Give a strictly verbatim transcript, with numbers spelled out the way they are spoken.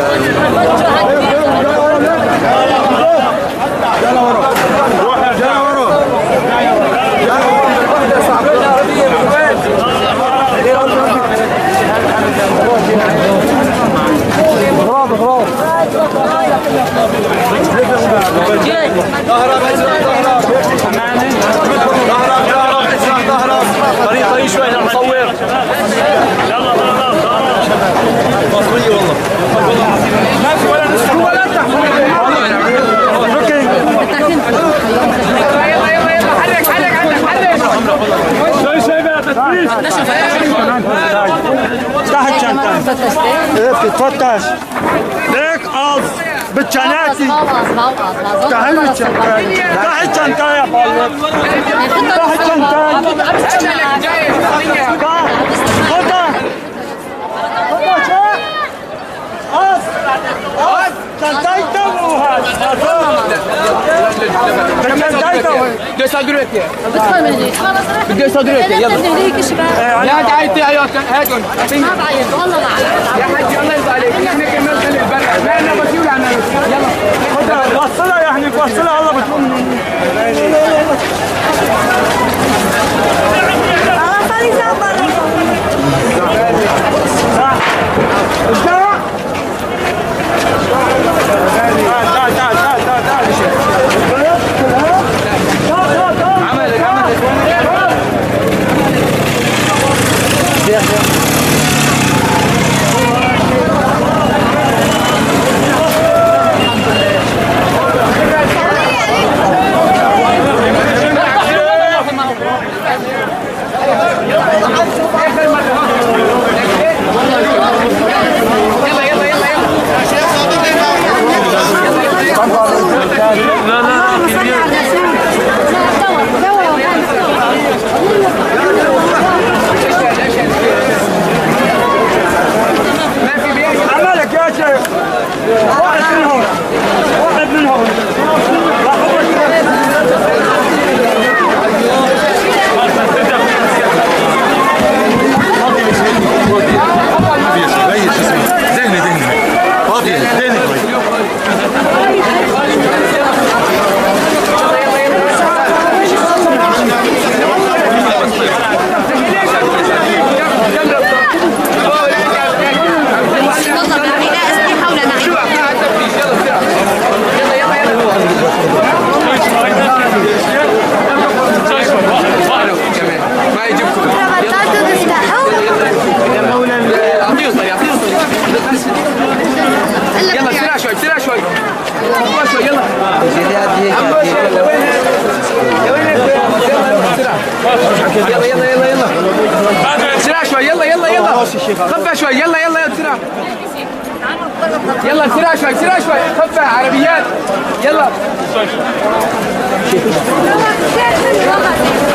طريق شوي المصور. يلا مصرية والله. ما في ولا نسخة ولا تحويل. يلا يلا يلا حرك حرك عندك حرك. شوي شوي بقى تفتيش. تحت شنطة. ايه بتتفتش. ليك قص بالشناتي. تحت شنطة. تحت شنطة يا بالله. تحت شنطة. خدها. خدها شيء. قص. قص. شنطيته وهذا. بدي يصدروك يا بدي يصدروك يلا لا تعيطي عياط هاتون ما بعيط والله ما عيط يا حاج الله يرضى عليك احنا كنا نخلي البرع ما لنا مسؤول عن يلا خذها وصلها يا احنا وصلها الله بتقول اه خلي صبر يلا يلا يلا يلا بسرعة شوي يلا يلا يلا خفة شوي يلا يلا يلا بسرعة يلا بسرعة شوي بسرعة شوي خفة عربيات يلا